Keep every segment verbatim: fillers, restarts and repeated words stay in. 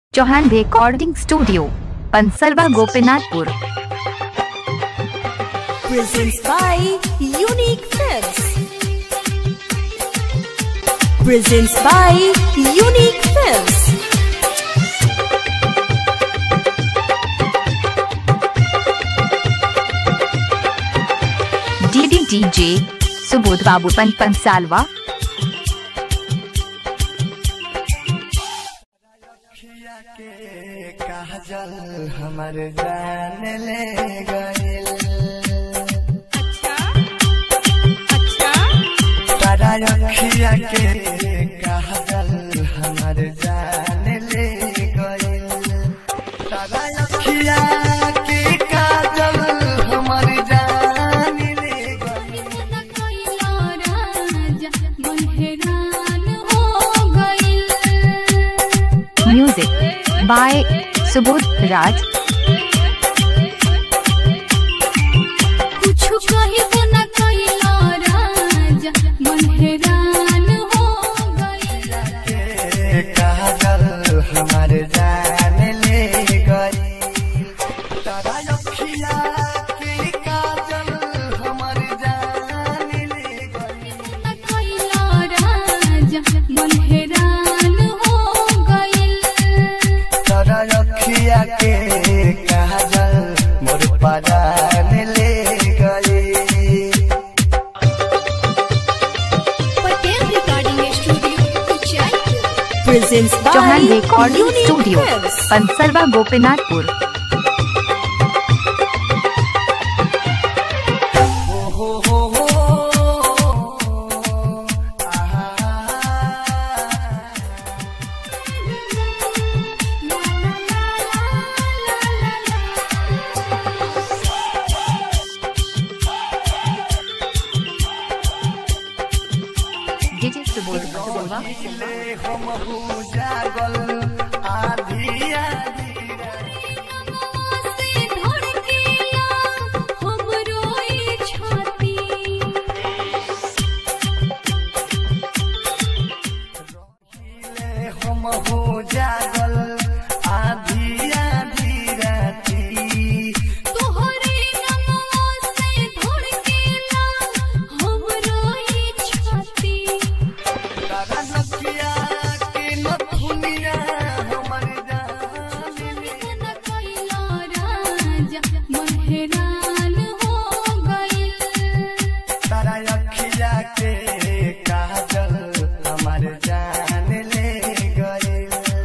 Chauhan recording studio, Pansalwa, Gopinathpur. Presents by Unique Films. Presents by Unique Films. DD DJ Subodh Babu पन पंसालवा। काजल हमर जान ले गइल। अच्छा अच्छा तारा अखिया के काजल हमर जान ले गइल। तारा अखिया के काजल हमर जान ले गइल। Music by Subodh Raj. कुछ कही तो न कइला राजा, मन हैरान हो गइल। के काजल हमर जान ले गइल। तारा अखिया के काजल हमर जान ले गइल। न कइला राजा, मन हैरान हो गइल। तारा अखिया के काजल मोर परान ले गइल। Patel recording studio Uchaipur. Presents by Chauhan recording Unique studio, Films. Pansalwa, Gopinathpur. हो हो हो हो आहा। डीजे सुबोध पंसलवा। ले हम हो जागल आधी आधी से धड़केला हमरो ई छाती। ले हम हो जागल आधी आधी राती। तोहरे नमवा से धड़केला हमरो ई छाती। तारा नकिया के नथुनिया हमर जान ले। न कइला राजा, मन हैरान हो गइल। तारा अखिया के काजल हमर जान ले गइल।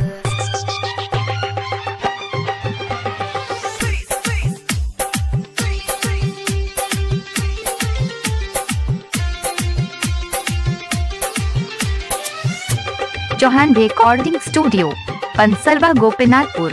Chauhan recording studio, Pansalwa, Gopinathpur.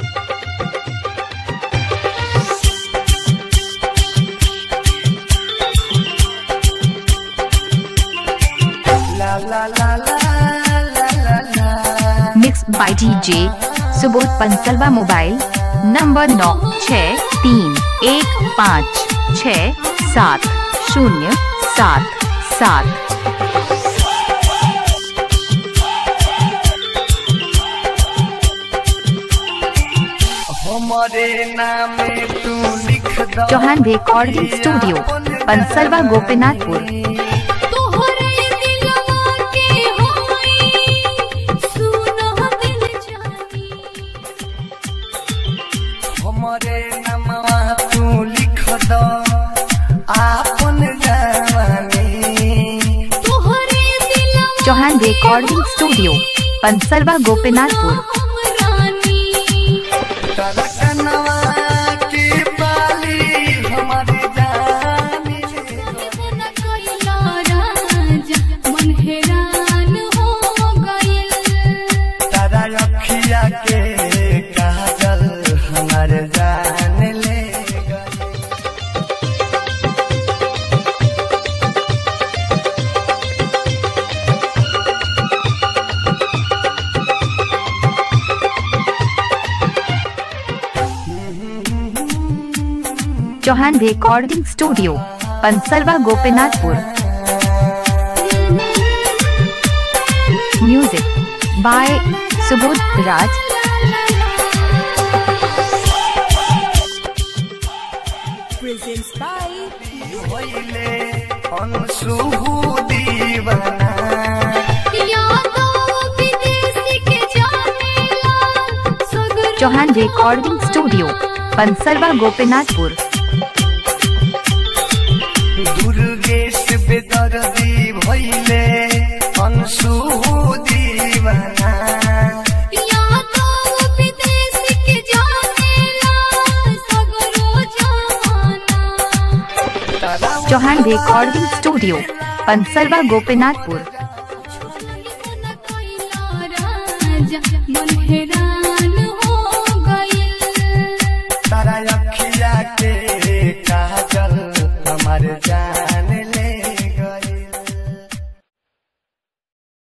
ला ला ला ला ला ला ला। Mix by DJ Subodh Pansalwa. Mobile number नौ छः तीन एक पाँच छः सात शून्य सात सात। हमारे नाम तू लिख दो। Chauhan recording studio, Pansalwa, Gopinathpur. तोहरे दिलवा के होई सुनो दिल जानी। हमारे नामवा तू लिख दो आपन जवानी। तोहरे दिलवा चौहान रिकॉर्डिंग स्टूडियो, पंसलवा, गोपीनाथपुर। रानी। तारा कनवा के बाली हमारे जान ले। न कइला राजा, मन हैरान हो गइल। तारा अखिया के काजल हमर जान ले गइल। Chauhan recording studio, Pansalwa, Gopinathpur. Music by Subodh Raj. भइले अंशु दीवाना चौहान रिकॉर्डिंग स्टूडियो पंसलवा गोपीनाथपुर। दुर्गेश बेदर्दी भइले अंशु दीवाना चौहान रिकॉर्डिंग स्टूडियो पंसलवा गोपीनाथपुर। मन हेरा